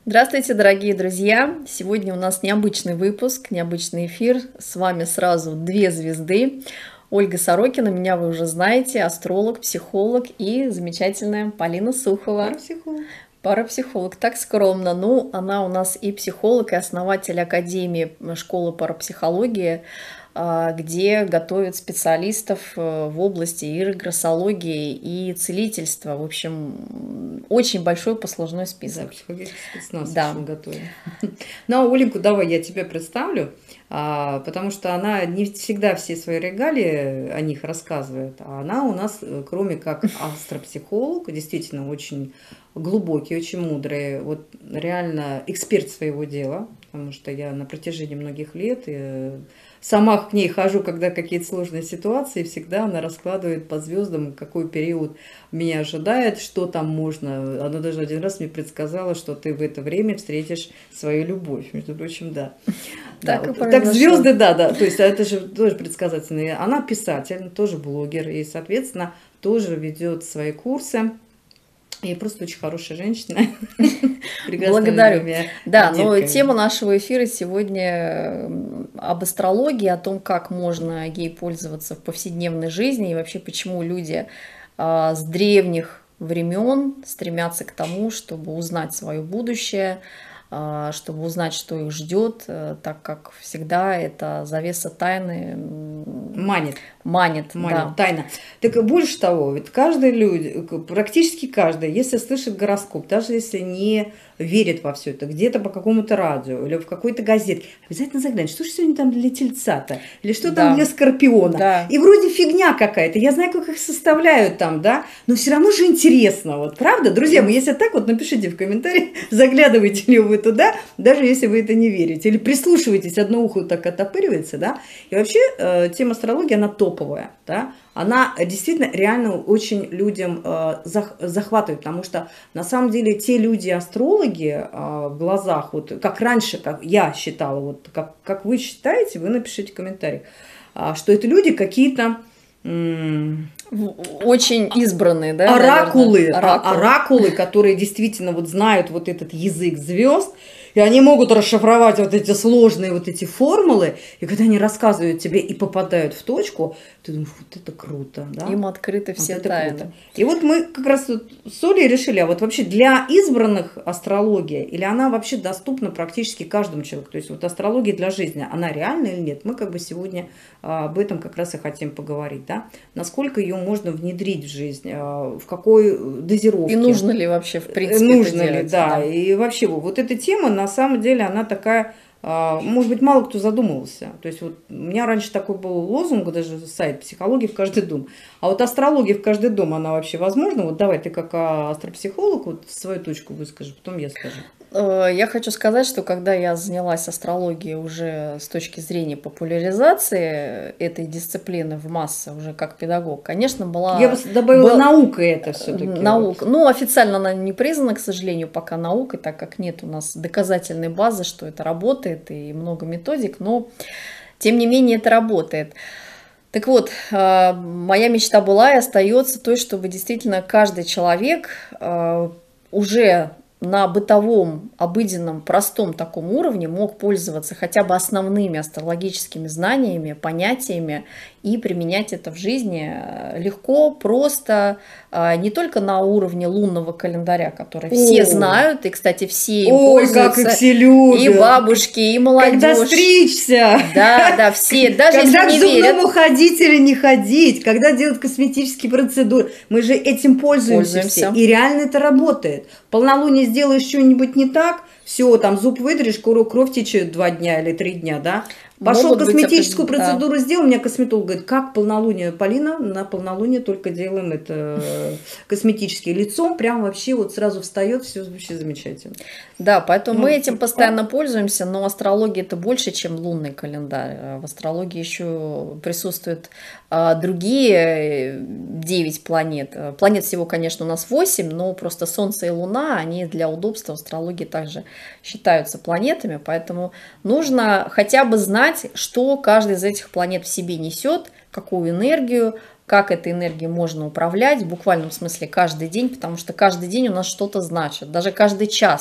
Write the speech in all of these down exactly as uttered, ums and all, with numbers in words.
Здравствуйте, дорогие друзья! Сегодня у нас необычный выпуск, необычный эфир. С вами сразу две звезды. Ольга Сорокина, меня вы уже знаете, астролог, психолог, и замечательная Полина Сухова. Парапсихолог. Парапсихолог, так скромно. Ну, она у нас и психолог, и основатель Академии школы парапсихологии, где готовят специалистов в области и регрессологии, и целительства. В общем, очень большой послужной список. Да, психологический спецназ Да. готовим. Ну, а Оленьку давай я тебя представлю, потому что она не всегда все свои регалии о них рассказывает. А она у нас, кроме как астропсихолог, действительно очень глубокий, очень мудрый, вот реально эксперт своего дела, потому что я на протяжении многих лет сама к ней хожу, когда какие-то сложные ситуации, всегда она раскладывает по звездам, какой период меня ожидает, что там можно. Она даже один раз мне предсказала, что ты в это время встретишь свою любовь. Между прочим, да. Так, да, и вот, так звезды, да, да. То есть это же тоже предсказательно. Она писатель, тоже блогер, и, соответственно, тоже ведет свои курсы. И просто очень хорошая женщина. Благодарю. Да, но тема нашего эфира сегодня об астрологии, о том, как можно ей пользоваться в повседневной жизни и вообще почему люди с древних времен стремятся к тому, чтобы узнать свое будущее, чтобы узнать, что их ждет, так как всегда это завеса тайны манит. Манит, Манит, да. Тайна. Так больше того, ведь каждый люди, практически каждый, если слышит гороскоп, даже если не верит во все это, где-то по какому-то радио или в какой-то газете, обязательно заглянет, что же сегодня там для тельца-то, или что Да. там для скорпиона. Да. И вроде фигня какая-то, я знаю, как их составляют там, да, но все равно же интересно, вот, правда? Друзья мои, если так, вот напишите в комментариях, заглядываете ли вы туда, даже если вы это не верите, или прислушиваетесь, одно ухо так отопыривается, да, и вообще э, тема астрологии, она топовая, да, она действительно реально очень людям э, зах, захватывает, потому что на самом деле те люди-астрологи э, в глазах, вот как раньше, как я считала, вот как, как вы считаете, вы напишите в комментариях, э, что это люди какие-то... Очень избранные, да? Оракулы, Оракулы. оракулы, которые действительно вот знают вот этот язык звезд, и они могут расшифровать вот эти сложные вот эти формулы, и когда они рассказывают тебе и попадают в точку, ты думаешь, вот это круто, да? Им открыты все вот тайны. Круто. И вот мы как раз вот с Олей решили, а вот вообще для избранных астрология, или она вообще доступна практически каждому человеку, то есть вот астрология для жизни, она реальна или нет? Мы как бы сегодня об этом как раз и хотим поговорить, да? Насколько ее можно внедрить в жизнь, в какой дозировке. И нужно ли вообще, в принципе, нужно это ли, делать? да. да. И вообще вот эта тема, на самом деле, она такая, может быть, мало кто задумывался. То есть вот у меня раньше такой был лозунг, даже сайт «Психология в каждый дом». А вот астрология в каждый дом, она вообще возможна? Вот давай ты как астропсихолог вот свою точку выскажи, потом я скажу. Я хочу сказать, что когда я занялась астрологией уже с точки зрения популяризации этой дисциплины в массы, уже как педагог, конечно, была... Я бы добавила был... наука это все-таки. Наука. Ну, официально она не признана, к сожалению, пока наукой, так как нет у нас доказательной базы, что это работает, и много методик, но тем не менее это работает. Так вот, моя мечта была и остается той, чтобы действительно каждый человек уже на бытовом, обыденном, простом таком уровне мог пользоваться хотя бы основными астрологическими знаниями, понятиями и применять это в жизни легко, просто, не только на уровне лунного календаря, который О. все знают, и, кстати, все им Ой, пользуются, как их все любят. И бабушки, и молодежь. Когда стричься. Да, да, все, даже когда если не к зубному верят. ходить или не ходить, когда делать косметические процедуры, мы же этим пользуемся, Пользуемся. все. И реально это работает. Полнолуние сделаешь что-нибудь не так, все, там зуб выдрешь, кровь течет два дня или три дня, да? Пошел Могут косметическую быть, процедуру да. сделал, у меня косметолог говорит, как полнолуние, Полина, на полнолуние только делаем это косметические. Лицом прям вообще вот сразу встает, все вообще замечательно. Да, поэтому Ну, мы этим постоянно пользуемся, но астрология это больше, чем лунный календарь. В астрологии еще присутствуют а, другие девять планет. Планет всего, конечно, у нас восемь, но просто Солнце и Луна, они для удобства в астрологии также считаются планетами, поэтому нужно хотя бы знать, что каждый из этих планет в себе несет, какую энергию, как этой энергией можно управлять, в буквальном смысле каждый день, потому что каждый день у нас что-то значит, даже каждый час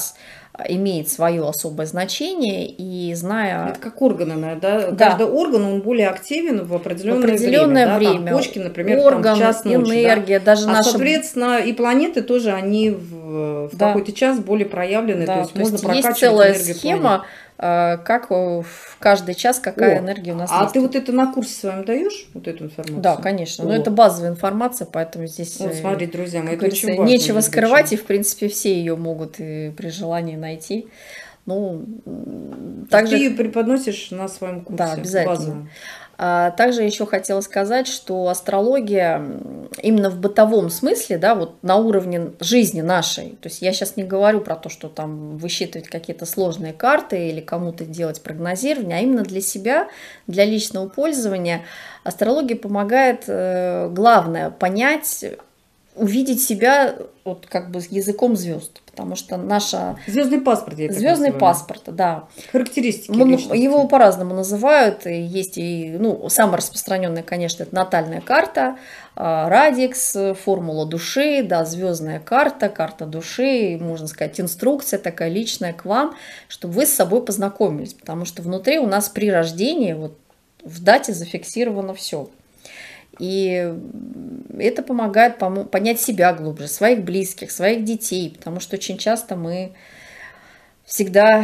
имеет свое особое значение, и зная... Это как органы, да? Да. Каждый орган, он более активен в В определенное, определенное время. Да? время. Там почки, например, Орган, там в час ночи. энергия, Да? даже А, наша... соответственно, и планеты тоже, они в, в Да. какой-то час более проявлены. Да, То есть то можно есть прокачивать есть целая энергию схема, э, как в каждый час какая О, энергия у нас а ты действует. вот это на курсе своем даешь, вот эту информацию? Да, конечно. Но О. это базовая информация, поэтому здесь, Вот э, смотрите, друзья мои, как это очень говорится, важно, нечего между скрывать, и прочим. в принципе все ее могут и при желании найти. Ну, м, То есть ты также, ее преподносишь на своем да, курсе обязательно. базовом. А также еще хотела сказать, что астрология м, именно в бытовом смысле, да, вот на уровне жизни нашей, то есть я сейчас не говорю про то, что там высчитывать какие-то сложные карты или кому-то делать прогнозирование, а именно для себя, для личного пользования астрология помогает, э, главное, понять, увидеть себя вот как бы с языком звезд, потому что наша Звездный паспорт, я так звездный называю. паспорт, да, Характеристики Мон- личности. его по-разному называют, и есть и, ну, самая распространенная, конечно, это натальная карта, а, радикс, формула души, да, звездная карта, карта души, можно сказать, инструкция такая личная к вам, чтобы вы с собой познакомились, потому что внутри у нас при рождении вот в дате зафиксировано все. И это помогает помо- понять себя глубже, своих близких, своих детей, потому что очень часто мы всегда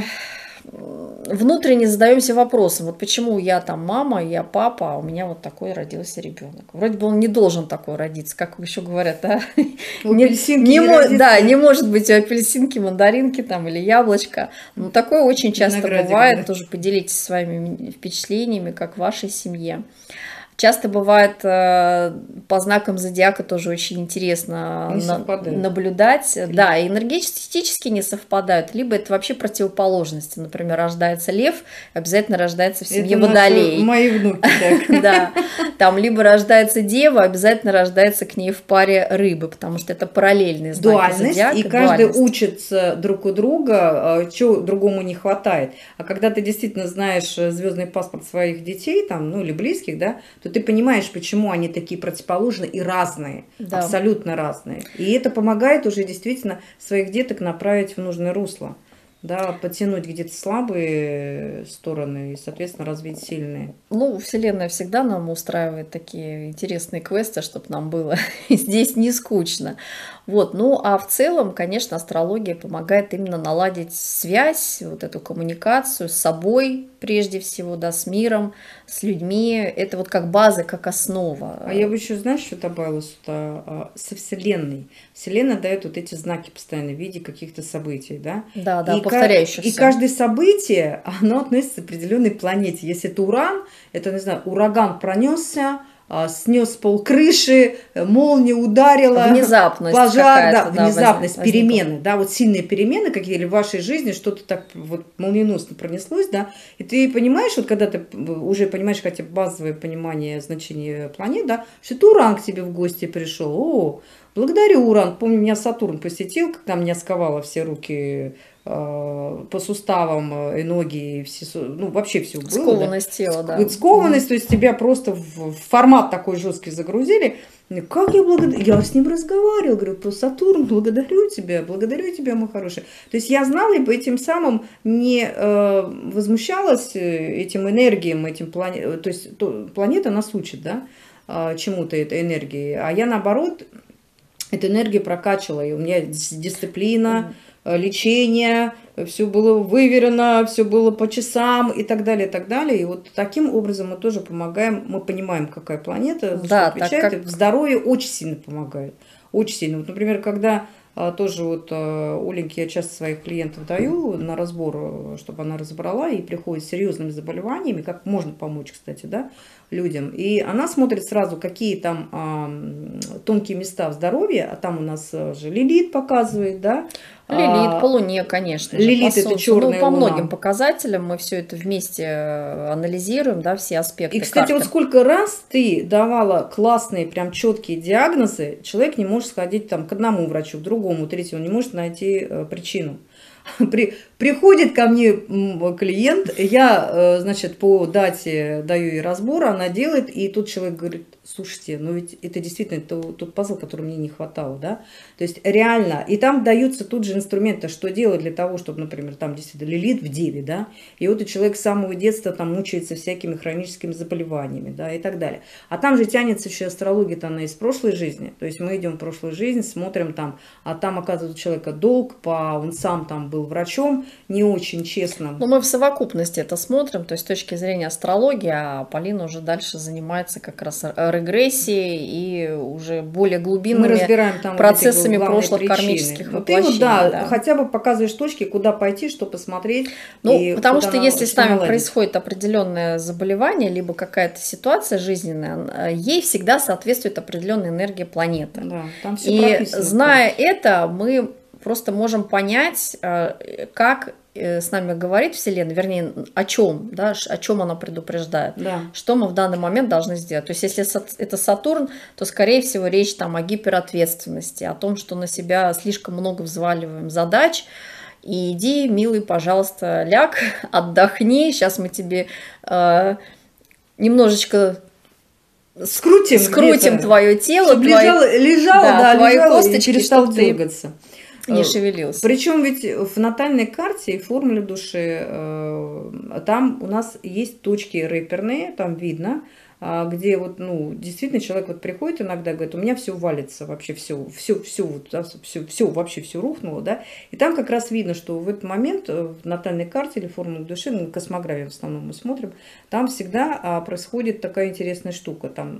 внутренне задаемся вопросом, вот почему я там мама, я папа, а у меня вот такой родился ребенок. Вроде бы он не должен такой родиться, как еще говорят, да? У Не, апельсинки не не мо- родится. да, не может быть у апельсинки, мандаринки там или яблочко. Но такое очень часто Виноградик, бывает. да. Тоже поделитесь своими впечатлениями, как в вашей семье. Часто бывает э, по знакам зодиака тоже очень интересно Не на- совпадают. наблюдать. Да, и энергетически не совпадают, либо это вообще противоположности. Например, рождается лев, обязательно рождается в семье Это наши- водолей. мои внуки, так. Да, там либо рождается дева, обязательно рождается к ней в паре рыбы, потому что это параллельные знаки Дуальность, зодиака. и каждый дуальность. учится друг у друга, чего другому не хватает. А когда ты действительно знаешь звездный паспорт своих детей, там, ну или близких, да, то ты понимаешь, почему они такие противоположные и разные, Да. абсолютно разные. И это помогает уже действительно своих деток направить в нужное русло, да, подтянуть где-то слабые стороны и, соответственно, развить сильные. Ну, Вселенная всегда нам устраивает такие интересные квесты, чтобы нам было здесь не скучно. Вот, ну, а в целом, конечно, астрология помогает именно наладить связь, вот эту коммуникацию с собой, прежде всего, да, с миром, с людьми. Это вот как база, как основа. А я бы еще, знаешь, что добавила сюда? А, со Вселенной. Вселенная дает вот эти знаки постоянно в виде каких-то событий, да? Да, да, И, ка- повторяющихся. и каждое событие, оно относится к определенной планете. Если это Уран, это, не знаю, ураган пронесся, а, снес пол крыши, э, молния ударила, Внезапность пожар, да, какая-то, да, внезапность, возникла. перемены, да, вот сильные перемены какие-то в вашей жизни, что-то так вот молниеносно пронеслось, да, и ты понимаешь, вот когда ты уже понимаешь хотя бы базовое понимание значения планет, да, что это Уран к тебе в гости пришел, о, благодарю, Уран, помню, меня Сатурн посетил, когда меня сковало все руки э, по суставам э, и ноги, и все, су- ну, вообще все было, да. Скованность тела, да. Ск- Скованность, то есть тебя просто в в формат такой жесткий загрузили. Ну, как я благодарю? Я с ним разговаривала, говорю, про Сатурн, благодарю тебя, благодарю тебя, мой хороший. То есть я знала и этим самым не э, возмущалась э, этим энергиям, этим планетам. То есть то, планета нас учит, да, э, чему-то этой энергии. А я наоборот эту энергию прокачивала. И у меня дис- дисциплина, э, лечение, все было выверено, все было по часам и так далее, и так далее. И вот таким образом мы тоже помогаем, мы понимаем, какая планета, за Да, что так отвечает. как- И в здоровье очень сильно помогает. Очень сильно. Вот, например, когда а, тоже вот а, Оленьке я часто своих клиентов даю на разбор, а, чтобы она разобрала, и приходит с серьезными заболеваниями, как можно помочь, кстати, да, людям. И она смотрит сразу, какие там а, м, тонкие места в здоровье, а там у нас а, же Лилит показывает, да. Лилит, А, по Луне, конечно же. Лилит по это Солнцу. черная Ну, по луна. многим показателям мы все это вместе э, анализируем, да, все аспекты И, кстати, карты. вот сколько раз ты давала классные, прям четкие диагнозы, человек не может сходить там к одному врачу, к другому, третьему, он не может найти э, причину. При, приходит ко мне м, клиент, я, э, значит, по дате даю ей разбор, она делает, и тут человек говорит, слушайте, ну ведь это действительно то, тот пазл, который мне не хватало, да. То есть реально, и там даются тут же инструменты, что делать для того, чтобы, например, там действительно Лилит в Деве, да, и вот и человек с самого детства там мучается всякими хроническими заболеваниями, да, и так далее. А там же тянется еще астрология-то она из прошлой жизни, то есть мы идем в прошлую жизнь, смотрим там, а там оказывается у человека долг, по, он сам там был врачом, не очень честным. Но мы в совокупности это смотрим, то есть с точки зрения астрологии, а Полина уже дальше занимается как раз регрессией и уже более глубинными мы разбираем там процессами вот прошлых причины. кармических Ну, воплощений. Ты вот, да, да, хотя бы показываешь точки, куда пойти, что посмотреть. Ну, и потому что нам, если с нами наладить. происходит определенное заболевание, либо какая-то ситуация жизненная, ей всегда соответствует определенная энергия планеты. Да, там все и прописано. зная это, мы просто можем понять, как с нами говорит Вселенная, вернее, о чем, да, о чем она предупреждает, Да. что мы в данный момент должны сделать. То есть, если это Сатурн, то, скорее всего, речь там о гиперответственности, о том, что на себя слишком много взваливаем задач. И иди, милый, пожалуйста, ляг, отдохни. Сейчас мы тебе э, немножечко скрутим, скрутим твое тело, чтобы твои, лежало, лежало, да, да, твои лежало косточки, и перестал чтобы ты дергаться. не шевелился. Причем ведь в натальной карте и формуле души там у нас есть точки реперные, там видно, где вот, ну, действительно человек вот приходит иногда и говорит, у меня все валится, вообще все, все, все, вот, да, все, все, вообще все рухнуло, да, и там как раз видно, что в этот момент в натальной карте или формуле души, ну, космографию в основном мы смотрим, там всегда происходит такая интересная штука, там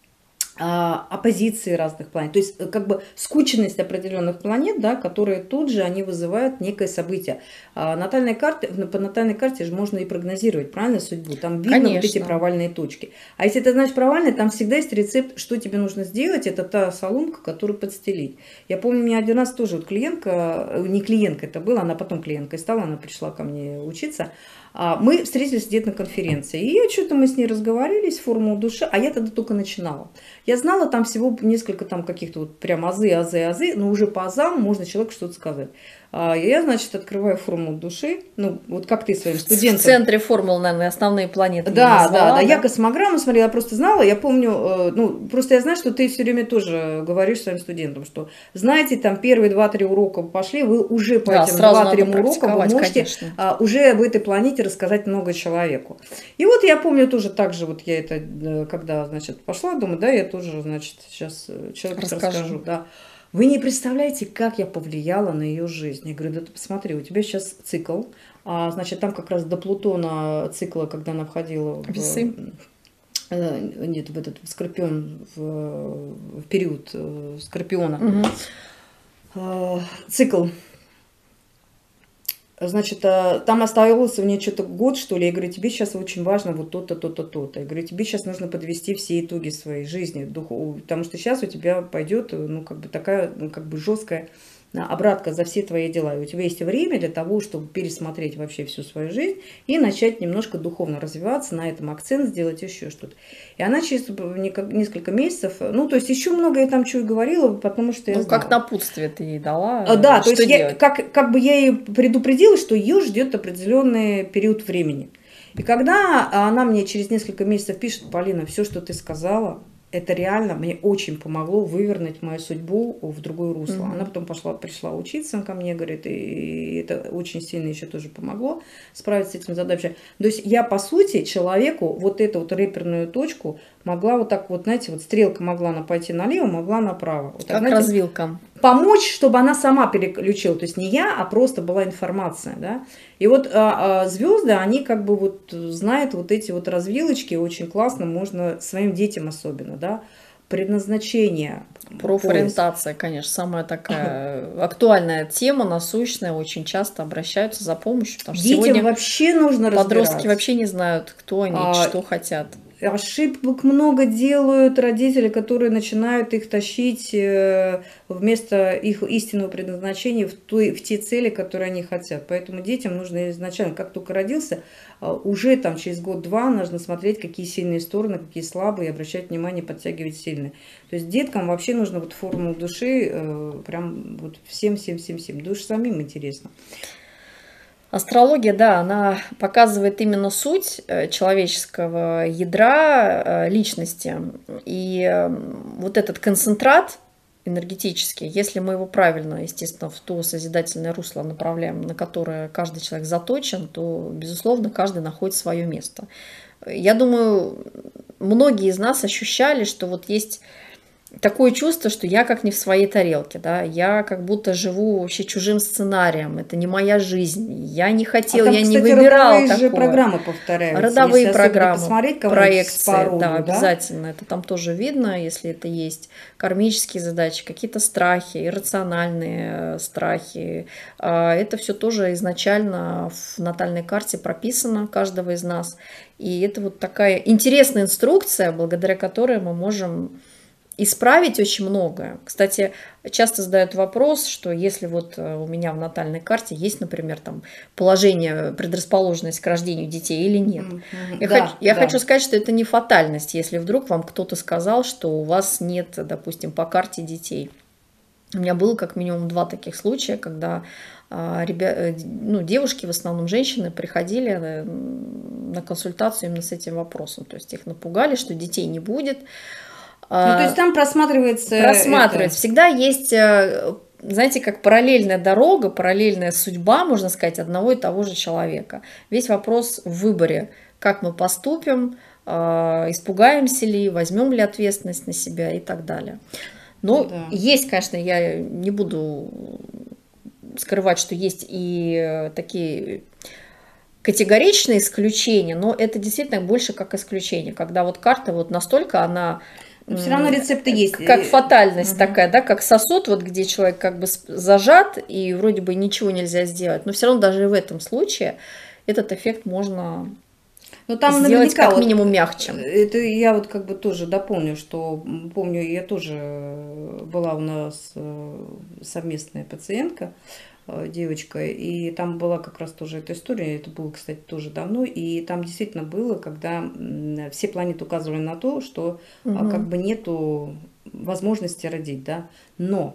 оппозиции разных планет, то есть как бы скученность определенных планет, да, которые тут же они вызывают некое событие. А натальной карте, по натальной карте же можно и прогнозировать, правильно, судьбу, там видно Конечно. Вот эти провальные точки. А если ты знаешь провальные, там всегда есть рецепт, что тебе нужно сделать, это та соломка, которую подстелить. Я помню, у меня один раз тоже вот клиентка, не клиентка это была, она потом клиенткой стала, она пришла ко мне учиться. Мы встретились где-то на конференции, и что-то мы с ней разговорились, формулу души, а я тогда только начинала. Я знала там всего несколько там каких-то вот прям азы, азы, азы, но уже по азам можно человеку что-то сказать. Я, значит, открываю формулу души, ну, вот как ты своим студентам. В центре формул, наверное, основные планеты. Да, назвала, да, да, да, я космограмму смотрела, просто знала, я помню, ну, просто я знаю, что ты все время тоже говоришь своим студентам, что, знаете, там первые два-три урока пошли, вы уже по да, этим два-трем урокам вы можете конечно. Уже об этой планете рассказать много человеку. И вот я помню тоже так же, вот я это, когда, значит, пошла, думаю, да, я тоже, значит, сейчас человеку расскажу, расскажу да. Вы не представляете, как я повлияла на ее жизнь. Я говорю, да ты посмотри, у тебя сейчас цикл. А, значит, там как раз до Плутона цикла, когда она входила в... Весы? Нет, в этот в Скорпион, в, в период Скорпиона. Угу. А, цикл. Значит, там оставался у нее что-то год, что ли. Я говорю, тебе сейчас очень важно вот то-то, то-то, то-то. Я говорю, тебе сейчас нужно подвести все итоги своей жизни, потому что сейчас у тебя пойдет, ну, как бы такая, ну, как бы жесткая обратка за все твои дела. И у тебя есть время для того, чтобы пересмотреть вообще всю свою жизнь и начать немножко духовно развиваться, на этом акцент сделать, еще что-то. И она через несколько месяцев, ну, то есть еще много я там чего и говорила, потому что я Ну, знала. как напутствие ты ей дала. А, да, что то есть делать? я, как, как бы я ей предупредила, что ее ждет определенный период времени. И когда она мне через несколько месяцев пишет, Полина, все, что ты сказала, это реально мне очень помогло вывернуть мою судьбу в другое русло. Mm-hmm. Она потом пошла, пришла учиться ко мне, говорит, и это очень сильно еще тоже помогло справиться с этим задачей. То есть я, по сути, человеку вот эту вот реперную точку могла вот так вот, знаете, вот стрелка могла она пойти налево, могла направо. Вот, как знаете, развилка. Помочь, чтобы она сама переключила. То есть не я, а просто была информация. Да? И вот а, а, звезды, они как бы вот знают вот эти вот развилочки, очень классно, можно своим детям особенно, да, предназначение. Профориентация, конечно, самая такая актуальная тема, насущная, очень часто обращаются за помощью. Потому что детям сегодня вообще нужно подростки вообще не знают, кто они, а, что хотят. Ошибок много делают родители, которые начинают их тащить вместо их истинного предназначения в, ту, в те цели, которые они хотят. Поэтому детям нужно изначально, как только родился, уже там через год-два нужно смотреть, какие сильные стороны, какие слабые, и обращать внимание, подтягивать сильные. То есть деткам вообще нужно вот формулу души, прям вот всем-всем-всем-всем. Душ самим интересно. Астрология, да, она показывает именно суть э, человеческого ядра э, личности. И э, вот этот концентрат энергетический, если мы его правильно, естественно, в то созидательное русло направляем, на которое каждый человек заточен, то, безусловно, каждый находит свое место. Я думаю, многие из нас ощущали, что вот есть такое чувство, что я как не в своей тарелке, да, я как будто живу вообще чужим сценарием, это не моя жизнь, я не хотел, А там, я кстати, не выбирал родовые же такое. программы повторяются. Родовые Если программы, посмотреть проекции, по роду, да, да, обязательно, это там тоже видно, если это есть кармические задачи, какие-то страхи, иррациональные страхи, это все тоже изначально в натальной карте прописано каждого из нас, и это вот такая интересная инструкция, благодаря которой мы можем исправить очень многое. Кстати, часто задают вопрос, что если вот у меня в натальной карте есть, например, там положение, предрасположенность к рождению детей или нет. Mm-hmm. Я, да, хочу, я да. хочу сказать, что это не фатальность, если вдруг вам кто-то сказал, что у вас нет, допустим, по карте детей. У меня было как минимум два таких случая, когда ребя... ну, девушки, в основном женщины, приходили на консультацию именно с этим вопросом. То есть их напугали, что детей не будет. Ну, то есть там просматривается... Просматривается. Это... Всегда есть, знаете, как параллельная дорога, параллельная судьба, можно сказать, одного и того же человека. Весь вопрос в выборе, как мы поступим, испугаемся ли, возьмем ли ответственность на себя и так далее. Но да. есть, конечно, я не буду скрывать, что есть и такие... категоричные исключения, но это действительно больше как исключение, когда вот карта вот настолько она... Но все равно рецепты есть. Как фатальность угу. такая, да, как сосуд, вот где человек как бы зажат, и вроде бы ничего нельзя сделать, но все равно даже и в этом случае этот эффект можно но там сделать как вот минимум мягче. Это я вот как бы тоже дополню, что помню, я тоже была у нас совместная пациентка, девочка, и там была как раз тоже эта история, это было, кстати, тоже давно, и там действительно было, когда все планеты указывали на то, что угу. как бы нету возможности родить, да, но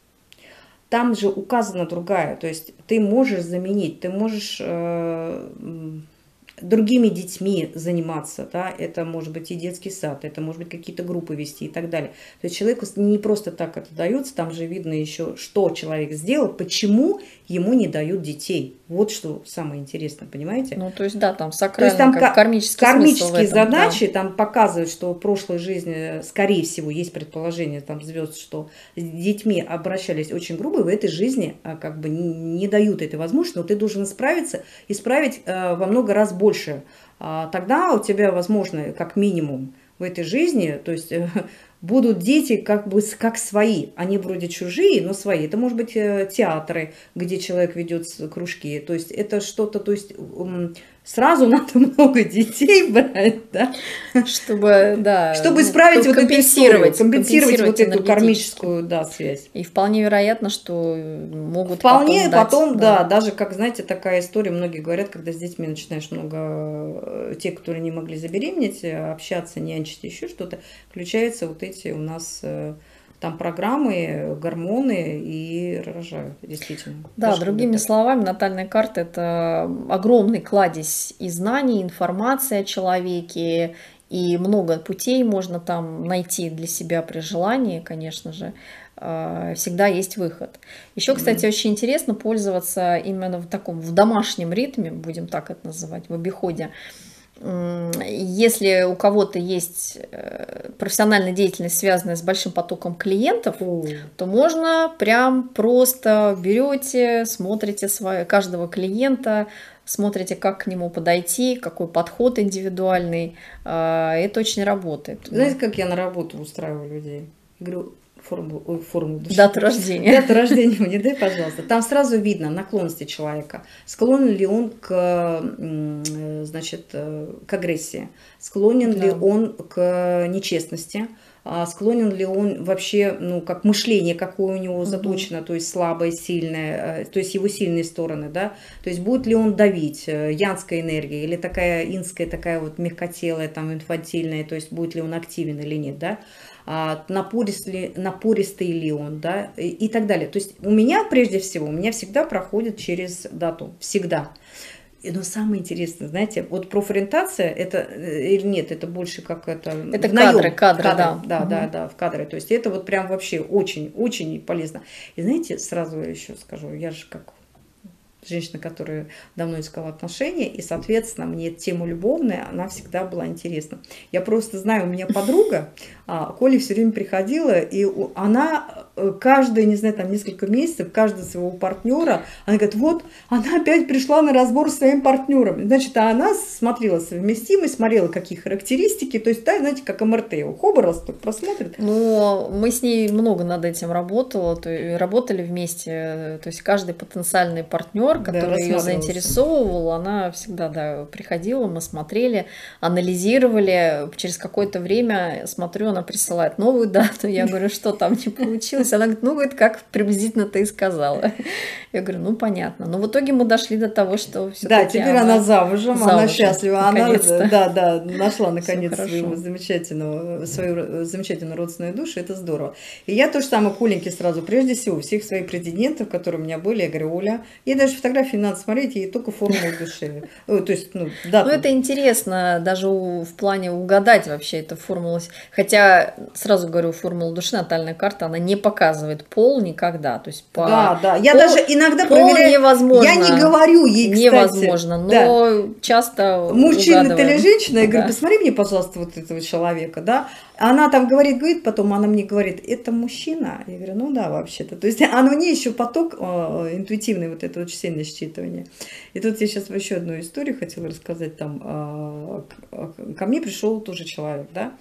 там же указана другая, то есть ты можешь заменить, ты можешь э, другими детьми заниматься, да, это может быть и детский сад, это может быть какие-то группы вести и так далее. То есть человеку не просто так это дается, там же видно еще, что человек сделал, почему ему не дают детей. Вот что самое интересное, понимаете? Ну, то есть, да, там сакрально, то есть, там как кармический кармические смысл задачи, да. там показывают, что в прошлой жизни, скорее всего, есть предположение там звезд, что с детьми обращались очень грубо, и в этой жизни как бы не, не дают этой возможности, но ты должен исправиться, исправить э, во много раз больше. больше, тогда у тебя, возможно, как минимум в этой жизни, то есть будут дети как бы как свои, они вроде чужие, но свои. Это может быть театры, где человек ведет кружки, то есть это что-то, то есть сразу надо много детей брать, да, чтобы, да, чтобы исправить вот компенсировать, эту компенсировать, компенсировать вот эту кармическую, да, связь. И вполне вероятно, что могут вполне потом, потом дать, да, да, даже как, знаете, такая история, многие говорят, когда с детьми начинаешь много, те, которые не могли забеременеть, общаться, нянчить, еще что-то, включаются вот эти у нас там программы, гормоны и рожают, действительно. Да, другими так. словами, натальная карта – это огромный кладезь и знаний, информации о человеке, и много путей можно там найти для себя при желании, конечно же. Всегда есть выход. Еще, кстати, mm-hmm. очень интересно пользоваться именно в таком, в домашнем ритме, будем так это называть, в обиходе. Если у кого-то есть профессиональная деятельность, связанная с большим потоком клиентов, mm. то можно прям просто берете, смотрите свое, каждого клиента, смотрите, как к нему подойти, какой подход индивидуальный. Это очень работает. Знаете, как я на работу устраиваю людей? Говорю, формулу, ой, формулу души. Дату рождения. Дату рождения мне дай, пожалуйста. Там сразу видно наклонности человека. Склонен ли он к, значит, к агрессии? Склонен да. ли он к нечестности? Склонен ли он вообще, ну, как мышление, какое у него заточено, угу. то есть слабое, сильное, то есть его сильные стороны, да? То есть будет ли он давить, янская энергия, или такая инская, такая вот мягкотелая, там, инфантильная, то есть будет ли он активен или нет, да? а, напорист ли, напористый ли он, да, и, и так далее. То есть у меня, прежде всего, у меня всегда проходит через дату, всегда. Но самое интересное, знаете, вот профориентация, это или нет, это больше как это... Это кадры, кадры, кадры, да. Да, угу. да, да, в кадры. То есть это вот прям вообще очень-очень полезно. И знаете, сразу еще скажу, я же как женщина, которая давно искала отношения, и, соответственно, мне тема любовная, она всегда была интересна. Я просто знаю, у меня подруга, Коля все время приходила, и она каждые, не знаю, там несколько месяцев, каждого своего партнера, она говорит, вот, она опять пришла на разбор с своим партнером. Значит, а она смотрела совместимость, смотрела, какие характеристики, то есть, да, знаете, как эм эр тэ, хоба раз так просмотрит. Ну, мы с ней много над этим работали, то есть, работали вместе, то есть каждый потенциальный партнер, который да, ее заинтересовывал, она всегда, да, приходила, мы смотрели, анализировали, через какое-то время, смотрю, она присылает новую дату, я говорю, что там не получилось, она говорит, ну, говорит, как приблизительно ты и сказала. Я говорю, ну, понятно. Но в итоге мы дошли до того, что все-таки да, теперь она, она замужем, замужем, она счастлива, она, да, да, нашла наконец своего замечательного, свою замечательную родственную душу, это здорово. И я то же самое Коленьке сразу, прежде всего, всех своих претендентов, которые у меня были, я говорю, Оля, ей даже фотографии не надо смотреть, ей только формулу души. То есть, ну, да. Ну, это интересно, даже в плане угадать вообще эту формулу. Хотя, сразу говорю, формула души, натальная карта, она не показывает пол никогда. То есть по... Да, да, я пол, даже иногда пол проверяю. Невозможно. Я не говорю ей, кстати. Невозможно, но да. часто мужчина ты или женщина, я да. говорю, посмотри мне, пожалуйста, вот этого человека, да. Она там говорит, говорит, потом она мне говорит, это мужчина? Я говорю, ну да, вообще-то. То есть она мне еще поток э, интуитивный, вот это очень сильное считывание. И тут я сейчас еще одну историю хотела рассказать. Там э, ко мне пришел тоже человек, да,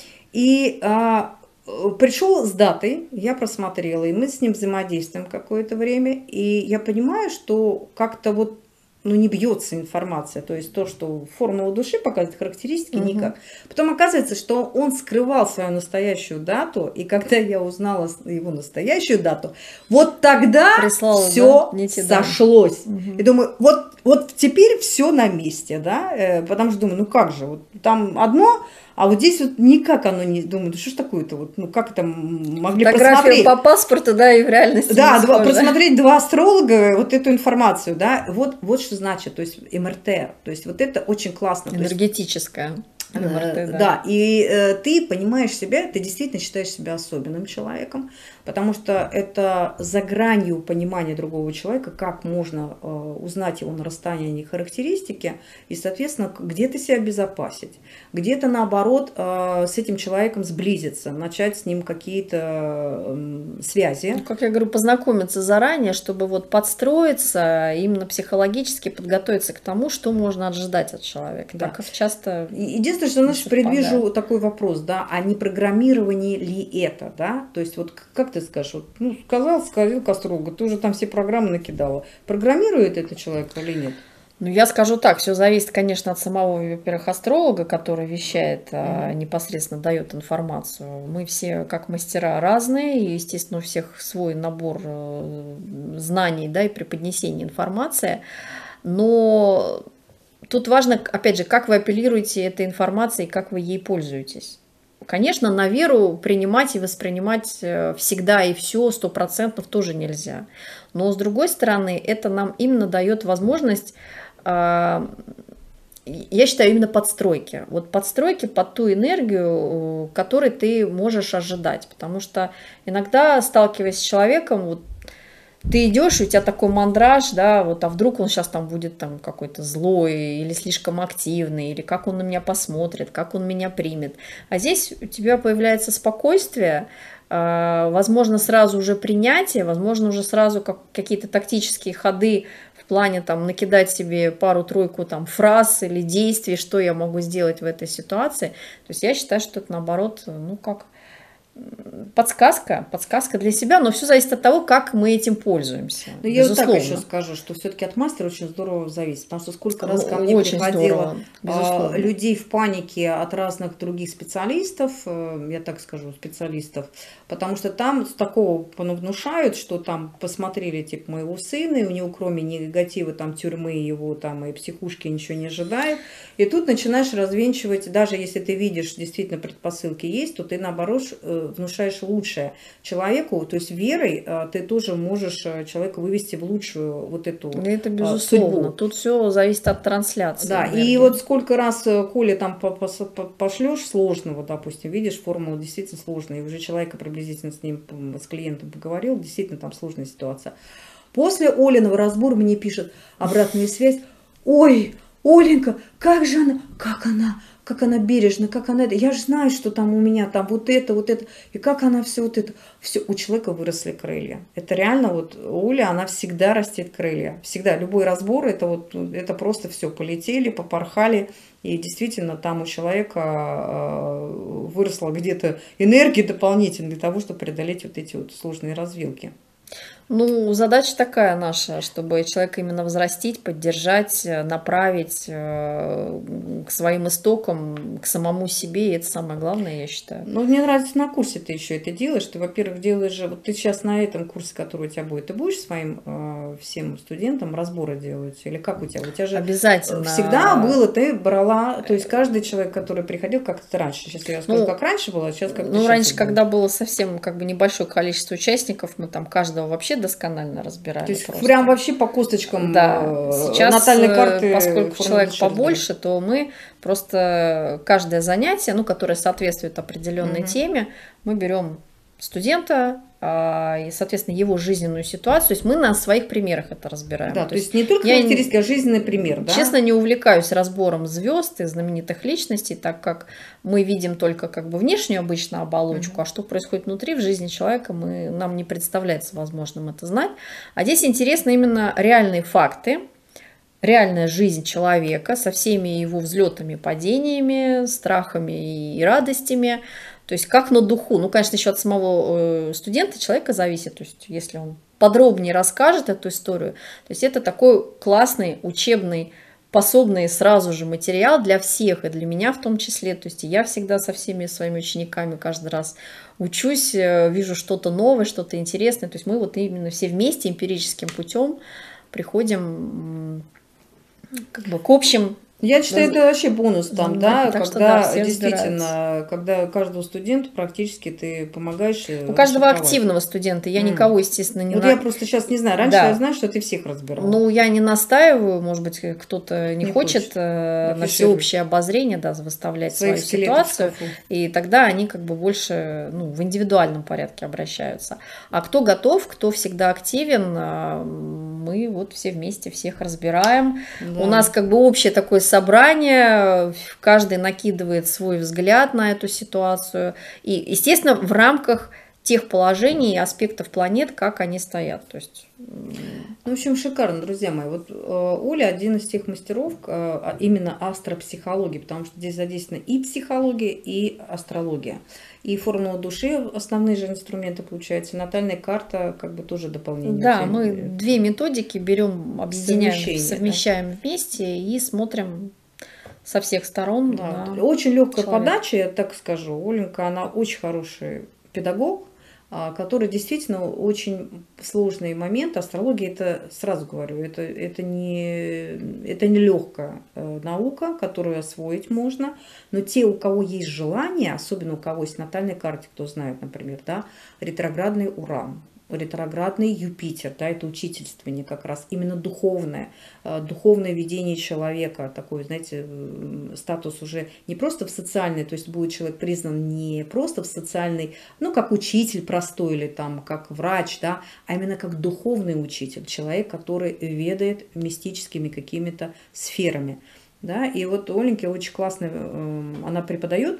и э, пришел с датой, я просмотрела, и мы с ним взаимодействуем какое-то время, и я понимаю, что как-то вот ну, не бьется информация, то есть то, что формула души показывает, характеристики, угу. никак. Потом оказывается, что он скрывал свою настоящую дату, и когда я узнала его настоящую дату, вот тогда Прислала, все да? сошлось. Угу. И думаю, вот, вот теперь все на месте, да, потому что думаю, ну как же, вот там одно, а вот здесь вот никак оно не... Думаю, да что ж такое-то? Вот, ну как это могли Фотографию просмотреть? по паспорту, да, и в реальности Да, два, просмотреть два астролога, вот эту информацию, да, вот, вот что значит, то есть эм эр тэ, то есть вот это очень классно. Энергетическое. эм эр тэ, да. да, и э, ты понимаешь себя, ты действительно считаешь себя особенным человеком, потому что это за гранью понимания другого человека, как можно э, узнать его на расстоянии характеристики, и, соответственно, где ты себя обезопасить, где-то, наоборот, э, с этим человеком сблизиться, начать с ним какие-то э, связи. Ну, как я говорю, познакомиться заранее, чтобы вот подстроиться, именно психологически подготовиться к тому, что можно ожидать от человека. Да. Так как часто... Единственное, что, значит, предвижу такой вопрос, да, а не программирование ли это, да, то есть вот как ты скажешь, вот, ну, сказал, сказал Кострога, ты уже там все программы накидала, программирует это человек или нет? Ну, я скажу так, все зависит, конечно, от самого, во-первых, астролога, который вещает, mm-hmm. непосредственно дает информацию. Мы все, как мастера, разные, и, естественно, у всех свой набор знаний, да, и преподнесения информации, но тут важно, опять же, как вы апеллируете этой информацией, как вы ей пользуетесь. Конечно, на веру принимать и воспринимать всегда и все сто процентов тоже нельзя. Но, с другой стороны, это нам именно дает возможность, я считаю, именно подстройки. Вот подстройки под ту энергию, которой ты можешь ожидать. Потому что иногда, сталкиваясь с человеком, вот, ты идешь, у тебя такой мандраж, да, вот, а вдруг он сейчас там будет там какой-то злой или слишком активный, или как он на меня посмотрит, как он меня примет. А здесь у тебя появляется спокойствие, возможно, сразу уже принятие, возможно, уже сразу как, какие-то тактические ходы в плане там накидать себе пару-тройку там фраз или действий, что я могу сделать в этой ситуации. То есть я считаю, что это наоборот, ну как... подсказка, подсказка для себя, но все зависит от того, как мы этим пользуемся. Но я вот так еще скажу, что все-таки от мастера очень здорово зависит, потому что сколько раз ко мне очень приходило здорово, людей в панике от разных других специалистов, я так скажу, специалистов, потому что там с такого внушают, что там посмотрели типа моего сына, и у него кроме негатива там тюрьмы его там и психушки ничего не ожидает, и тут начинаешь развенчивать, даже если ты видишь действительно предпосылки есть, то ты наоборот внушаешь лучшее человеку, то есть верой ты тоже можешь человека вывести в лучшую вот эту Это безусловно. судьбу. Тут все зависит от трансляции. Да, энергии. И вот сколько раз Коле там пошлешь сложного, допустим, видишь, формула действительно сложная, и уже человека приблизительно с ним, с клиентом поговорил, действительно там сложная ситуация. После Олиного разбора мне пишет обратную связь: ой, Оленька, как же она, как она, как она бережна, как она это, я же знаю, что там у меня там вот это, вот это, и как она все вот это, все, у человека выросли крылья. Это реально вот Оля, она всегда растет крылья, всегда, любой разбор, это вот, это просто все, полетели, попорхали, и действительно там у человека выросла где-то энергия дополнительная для того, чтобы преодолеть вот эти вот сложные развилки. Ну, задача такая наша, чтобы человека именно взрастить, поддержать, направить к своим истокам, к самому себе, и это самое главное, я считаю. Ну, мне нравится на курсе ты еще это делаешь. Ты, во-первых, делаешь же, вот ты сейчас на этом курсе, который у тебя будет, ты будешь своим э, всем студентам разборы делать? Или как у тебя? У тебя же обязательно всегда было, ты брала, то есть каждый человек, который приходил, как это раньше. Сейчас я расскажу, ну, как раньше было, а сейчас как Ну, раньше, когда было совсем как бы небольшое количество участников, мы там каждого вообще досконально разбирали. То есть просто. Прям вообще по косточкам, да. Сейчас, натальной карты, поскольку человек побольше, то мы просто каждое занятие, ну, которое соответствует определенной угу. теме, мы берем студента и, соответственно, его жизненную ситуацию. То есть мы на своих примерах это разбираем. Да, то, то есть не только характеристика, а жизненный пример. Да? Честно, не увлекаюсь разбором звезд и знаменитых личностей, так как мы видим только как бы внешнюю обычно оболочку, mm-hmm. а что происходит внутри в жизни человека, мы, нам не представляется возможным это знать. А здесь интересно именно реальные факты, реальная жизнь человека со всеми его взлетами, падениями, страхами и радостями. То есть как на духу. Ну, конечно, еще от самого студента, человека зависит. То есть если он подробнее расскажет эту историю, то есть это такой классный, учебный, пособный сразу же материал для всех, и для меня в том числе. То есть я всегда со всеми своими учениками каждый раз учусь, вижу что-то новое, что-то интересное. То есть мы вот именно все вместе эмпирическим путем приходим как бы к общим. Я считаю, это вообще бонус там, ну, да, когда что, да, действительно, разбираются. Когда каждому студенту практически ты помогаешь. У каждого активного студента, я mm. никого, естественно, не... Вот на... я просто сейчас не знаю, раньше да. я знаю, что ты всех разбирала. Ну, я не настаиваю, может быть, кто-то не, не хочет, хочет на всеобщее обозрение, да, выставлять Своих свою ситуацию, и тогда они как бы больше, ну, в индивидуальном порядке обращаются. А кто готов, кто всегда активен, мы вот все вместе всех разбираем. Да. У нас как бы общее такое собрание, каждый накидывает свой взгляд на эту ситуацию. И, естественно, в рамках тех положений и аспектов планет, как они стоят. То есть... Ну, в общем, шикарно, друзья мои. Вот э, Оля один из тех мастеров э, именно астропсихологии, потому что здесь задействована и психология, и астрология. И формула души, основные же инструменты получаются, натальная карта как бы тоже дополнение. Да, мы две методики берем, объединяем, совмещаем да? вместе и смотрим со всех сторон. Да. Очень легкая подача, я так скажу. Оленька, она очень хороший педагог, который действительно очень сложный момент. Астрология, это, сразу говорю, это, это, не, это не легкая наука, которую освоить можно, но те, у кого есть желание, особенно у кого есть натальная карта, кто знает, например, да, ретроградный Уран, ретроградный Юпитер, да, это учительствование как раз, именно духовное, духовное видение человека, такой, знаете, статус уже не просто в социальный, то есть будет человек признан не просто в социальный, ну, как учитель простой или там, как врач, да, а именно как духовный учитель, человек, который ведает мистическими какими-то сферами, да, и вот Оленька очень классно, она преподает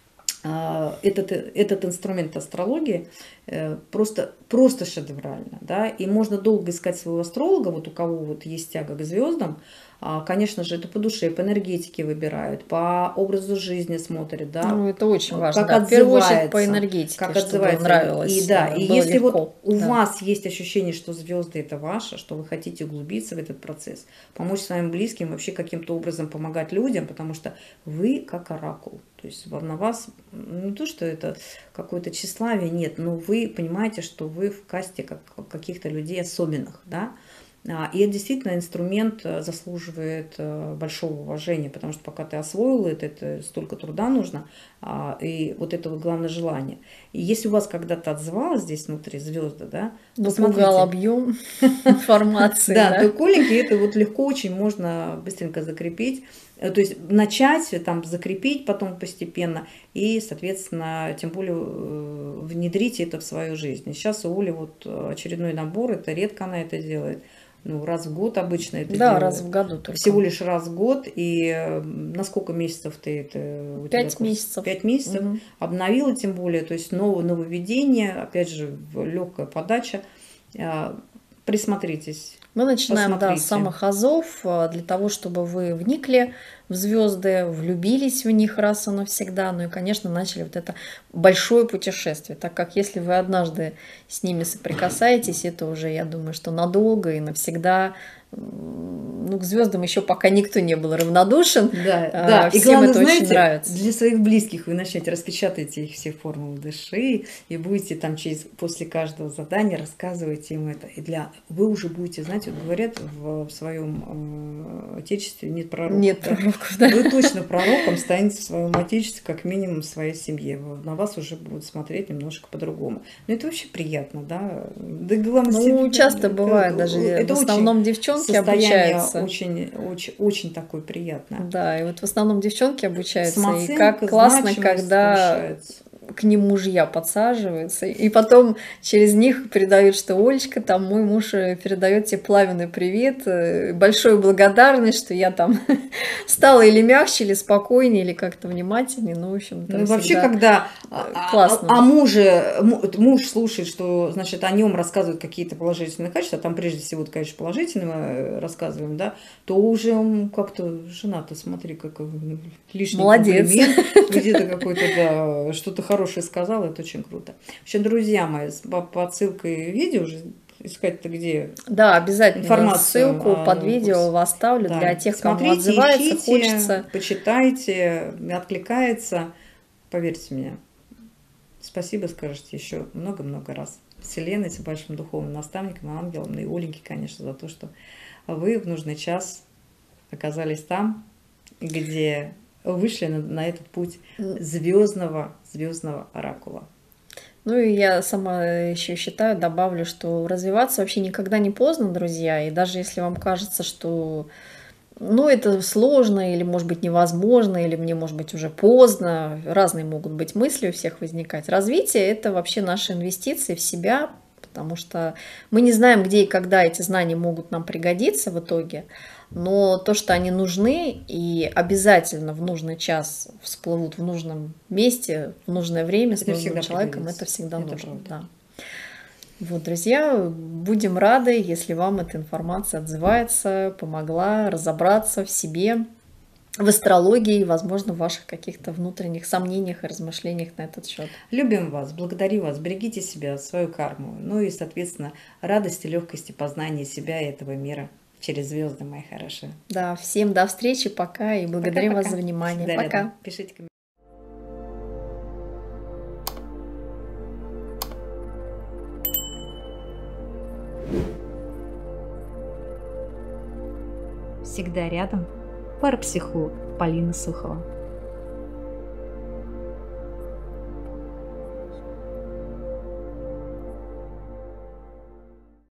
Этот, этот инструмент астрологии просто, просто шедеврально, да, и можно долго искать своего астролога, вот у кого вот есть тяга к звездам, конечно же, это по душе, по энергетике выбирают, по образу жизни смотрят, да. Ну, это очень важно, как да. отзывается, в первую очередь по энергетике, как чтобы отзывается. нравилось, и, да, и если легко, вот у да. вас есть ощущение, что звезды это ваше, что вы хотите углубиться в этот процесс, помочь своим близким, вообще каким-то образом помогать людям, потому что вы как оракул. То есть на вас не то, что это какое-то тщеславие, нет, но вы понимаете, что вы в касте как, каких-то людей особенных, да, А, И это действительно инструмент э, заслуживает э, большого уважения, потому что пока ты освоил это, это столько труда нужно, а, и вот это вот главное желание. И если у вас когда-то отзывалось здесь внутри звезды, да, Напугал посмотрите, объем информации, да, то да. коленьки это вот легко очень можно быстренько закрепить. Э, То есть начать э, там закрепить, потом постепенно, и, соответственно, тем более э, внедрить это в свою жизнь. И сейчас у Оли вот э, очередной набор, это редко она это делает. Ну, раз в год обычно это Да, раз делает. в году Всего только. лишь раз в год. И э, на сколько месяцев ты это у тебя Пять курс? месяцев. Пять месяцев. Мгм. Обновила тем более. То есть новое нововведение, опять же, легкая подача. Э, Присмотритесь, Мы начинаем, да, с посмотрите. самых азов, а, для того, чтобы вы вникли в звезды, влюбились в них раз и навсегда, ну и, конечно, начали вот это большое путешествие, так как если вы однажды с ними соприкасаетесь, это уже, я думаю, что надолго и навсегда. М, Ну, к звездам еще пока никто не был равнодушен, Да, а, да. И всем главное, это очень знаете, нравится. для своих близких вы начнете распечатайте их все формулы дыши и будете там через после каждого задания рассказывать им это. И для вы уже будете, знаете, вот говорят в, в своем э, отечестве нет пророков, Нет да? пророков, да. Вы точно пророком станете в своем отечестве, как минимум в своей семье. Вы- На вас уже будут смотреть немножко по-другому. Но это вообще приятно, да? Да главное, Ну, себе- часто это, бывает, даже это в очень основном девчонки состояние обучаются. очень, очень, очень такое приятное. Да, и вот в основном девчонки обучаются, и Самооценка, как классно, значимость когда повышается. к ним мужья подсаживаются, и потом через них передают, что Олечка, там мой муж э, передает тебе пламенный привет, э, большую благодарность, что я там стала или мягче, или спокойнее, или как-то внимательнее, ну, в общем, Ну там и вообще, всегда когда э, а, а- классно. а муже, му- муж слушает, что, значит, о нем рассказывают какие-то положительные качества, а там прежде всего, конечно, положительные мы э, рассказываем, да, то уже он как-то, жена-то, смотри, как э, лишний Молодец. комплимент, где-то какой-то, да, что-то хорошее сказал, это очень круто. В общем, друзья мои, с- по, по ссылке видео уже искать-то где Да, обязательно информацию ссылку о под новом видео курсе. оставлю для Да, тех, кому смотрите, отзывается, ищите, хочется. почитайте, откликается, поверьте мне. Спасибо скажете еще много-много раз. Вселенной, с большим духовным наставником, ангелом, ну и Оленьке, конечно, за то, что вы в нужный час оказались там, где вышли на, на этот путь звездного, звездного оракула. Ну и я сама еще считаю, добавлю, что развиваться вообще никогда не поздно, друзья. И даже если вам кажется, что ну, это сложно, или, может быть, невозможно, или мне, может быть, уже поздно, разные могут быть мысли у всех возникать. Развитие – это вообще наши инвестиции в себя, потому что мы не знаем, где и когда эти знания могут нам пригодиться в итоге, но то, что они нужны и обязательно в нужный час всплывут в нужном месте, в нужное время с Это нужным всегда человеком, пригодится. это всегда Это нужно. правда. Да. Вот, друзья, будем рады, если вам эта информация отзывается, помогла разобраться в себе, в астрологии, возможно, в ваших каких-то внутренних сомнениях и размышлениях на этот счет. Любим вас, благодарю вас, берегите себя, свою карму, ну и, соответственно, радости, легкости познания себя и этого мира через звезды, мои хорошие. Да, всем до встречи, пока, и благодарим вас Пока-пока. за внимание. Всегда Пока. рядом. Пишите комментарии. Всегда рядом. Парапсихолог Полина Сухова.